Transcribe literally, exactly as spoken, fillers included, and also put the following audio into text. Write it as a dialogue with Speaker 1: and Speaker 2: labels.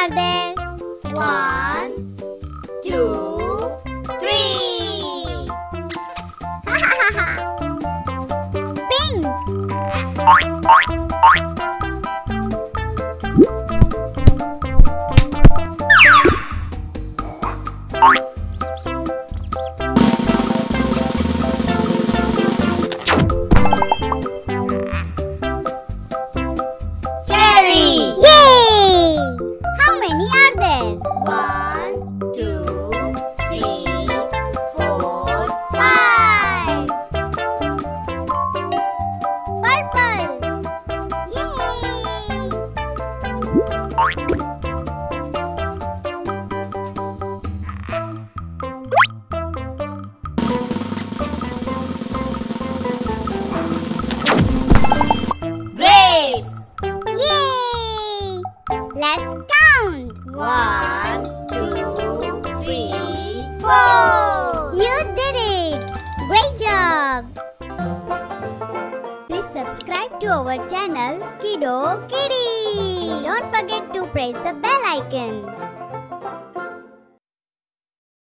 Speaker 1: are there?
Speaker 2: One, two, three.
Speaker 1: Pink.
Speaker 2: Cherry.
Speaker 1: Yay! How many are there?
Speaker 2: One, two, three, four, five.
Speaker 1: Purple. Yay!
Speaker 2: Grapes.
Speaker 1: Yay! Let's count.
Speaker 2: One, two, three, four.
Speaker 1: You did it! Great job! Please subscribe to our channel Kiddo Kiddy. Don't forget to press the bell icon.